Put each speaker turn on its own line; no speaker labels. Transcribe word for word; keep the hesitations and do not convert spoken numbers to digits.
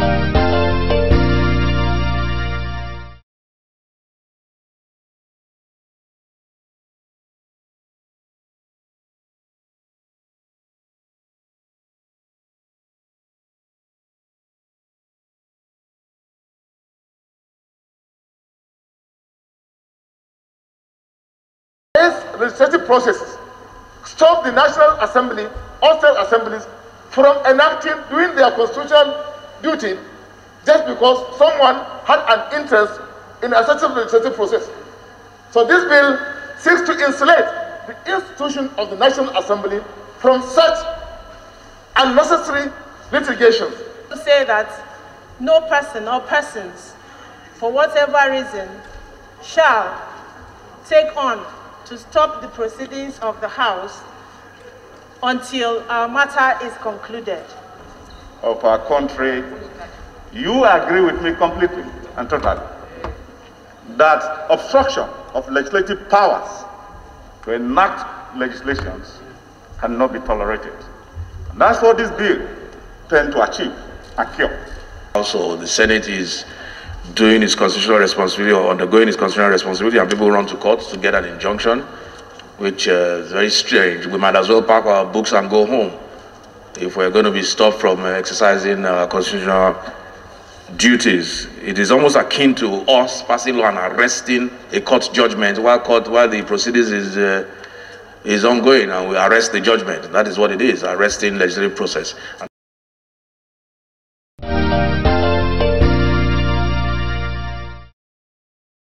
Legislative processes stop the National Assembly or state assemblies from enacting, doing their constitutional duty just because someone had an interest in a certain legislative process. So this bill seeks to insulate the institution of the National Assembly from such unnecessary litigation.
To say that no person or persons, for whatever reason, shall take on to stop the proceedings of the House until our matter is concluded.
Of our country, you agree with me completely and totally that obstruction of legislative powers to enact legislations cannot be tolerated. And that's what this bill tends to achieve and cure.
Also, the Senate is doing its constitutional responsibility or undergoing its constitutional responsibility, and people run to court to get an injunction, which uh, is very strange. We might as well pack our books and go home if we're going to be stopped from uh, exercising our constitutional duties. It is almost akin to us passing law and arresting a court judgment while court while the proceedings is uh, is ongoing, and we arrest the judgment. That is what it is, arresting legislative process.